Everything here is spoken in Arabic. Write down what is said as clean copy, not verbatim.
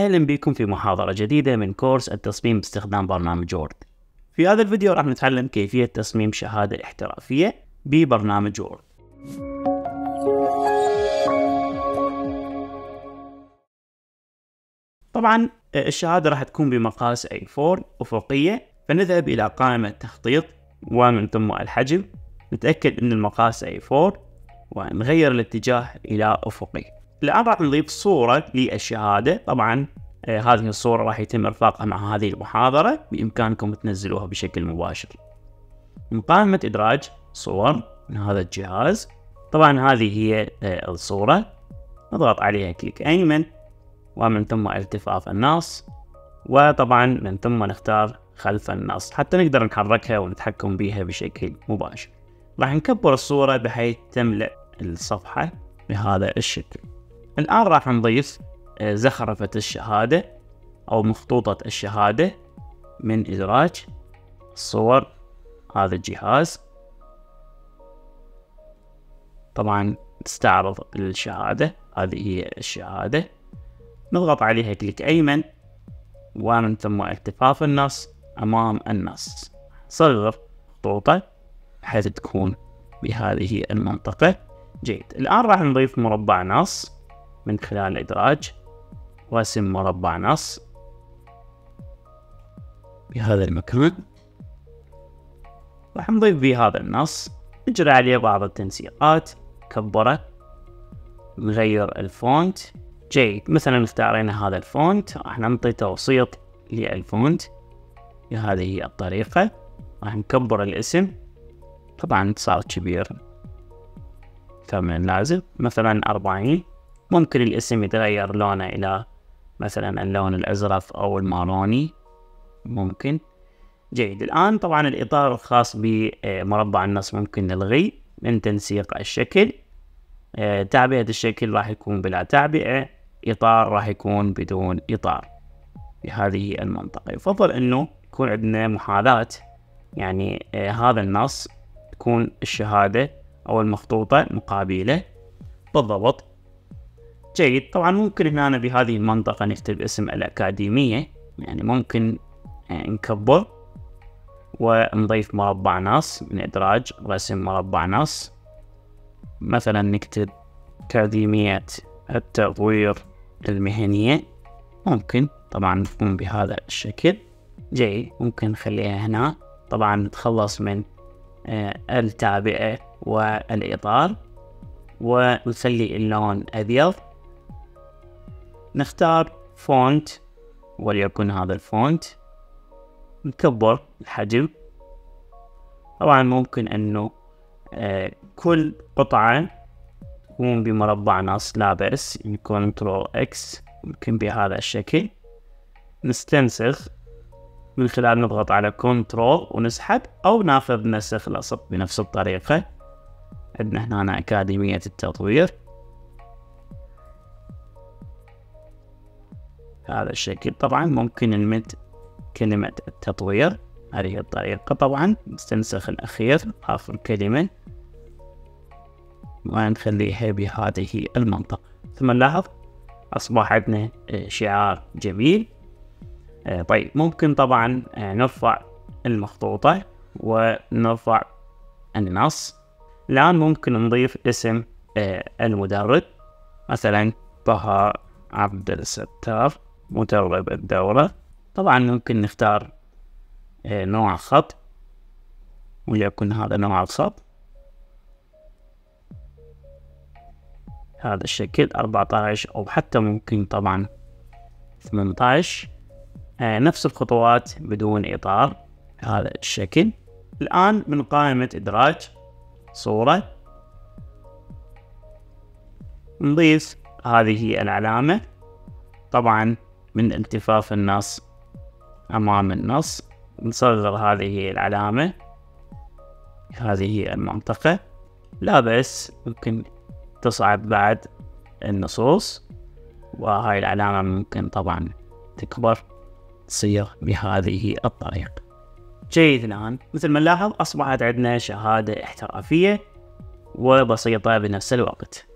أهلا بكم في محاضرة جديدة من كورس التصميم باستخدام برنامج وورد. في هذا الفيديو راح نتعلم كيفية تصميم شهادة احترافية ببرنامج وورد. طبعا الشهادة راح تكون بمقاس A4 أفقية، فنذهب إلى قائمة تخطيط ومن ثم الحجم، نتأكد أن المقاس A4 ونغير الاتجاه إلى أفقي. الآن راح نضيف صورة للشهادة. طبعا هذه الصورة راح يتم إرفاقها مع هذه المحاضرة، بإمكانكم تنزلوها بشكل مباشر من قائمة إدراج صور من هذا الجهاز. طبعا هذه هي الصورة، نضغط عليها كليك أيمن ومن ثم التفاف النص، وطبعا من ثم نختار خلف النص حتى نقدر نحركها ونتحكم بها بشكل مباشر. راح نكبر الصورة بحيث تملأ الصفحة بهذا الشكل. الآن راح نضيف زخرفة الشهادة أو مخطوطة الشهادة من إدراج صور هذا الجهاز. طبعا تستعرض الشهادة، هذه هي الشهادة، نضغط عليها كليك أيمن ومن ثم التفاف النص أمام النص، صغر خطوطة بحيث تكون بهذه المنطقة. جيد. الآن راح نضيف مربع نص من خلال الإدراج، واسم مربع نص بهذا المكان. راح نضيف به هذا النص، نجري عليه بعض التنسيقات، كبره، نغير الفونت. جيد. مثلا اختارينا هذا الفونت، راح نعطي توسيط للفونت بهذه هي الطريقة. راح نكبر الاسم، طبعا صار كبير أكثر من اللازم، مثلا 40. ممكن الاسم يتغير لونه إلى مثلا اللون الأزرق أو الماروني، ممكن. جيد. الآن طبعا الإطار الخاص بمربع النص ممكن نلغيه من تنسيق الشكل. تعبئة الشكل راح يكون بلا تعبئة، إطار راح يكون بدون إطار بهذه المنطقة. يفضل أنه يكون عندنا محاذاة، يعني هذا النص تكون الشهادة أو المخطوطة مقابلة بالضبط. جيد. طبعا ممكن هنا بهذه المنطقة نكتب اسم الأكاديمية، يعني ممكن نكبر ونضيف مربع نص من إدراج رسم مربع نص، مثلا نكتب أكاديمية التطوير المهنية، ممكن طبعا تكون بهذا الشكل. جيد. ممكن نخليها هنا. طبعا نتخلص من التعبئة والإطار ونخلي اللون أبيض. نختار فونت وليكن هذا الفونت، نكبر الحجم. طبعا ممكن أنه كل قطعة تكون بمربع نص، لا بأس، كنترول إكس، ممكن بهذا الشكل. نستنسخ من خلال نضغط على كنترول ونسحب، أو ناخذ نسخ لصق بنفس الطريقة. عندنا هنا أكاديمية التطوير هذا الشكل. طبعا ممكن نمد كلمة التطوير هذه الطريقة. طبعا نستنسخ الأخير آخر كلمة ونخليها بهذه المنطقة. ثم نلاحظ أصبح عندنا شعار جميل. طيب ممكن طبعا نرفع المخطوطة ونرفع النص. الآن ممكن نضيف اسم المدرب، مثلا طه عبد الستار مدرب الدورة. طبعا ممكن نختار نوع خط، وليكن هذا نوع الخط، هذا الشكل 14 أو حتى ممكن طبعا 18. نفس الخطوات بدون إطار هذا الشكل. الآن من قائمة إدراج صورة نضيف هذه العلامة، طبعا من التفاف النص أمام النص، نصغر هذه العلامة هذه المنطقة، لا بأس، ممكن تصعد بعد النصوص، وهاي العلامة ممكن طبعا تكبر تصير بهذه الطريقة. جيد. الآن مثل ما نلاحظ أصبحت عندنا شهادة احترافية وبسيطة بنفس الوقت.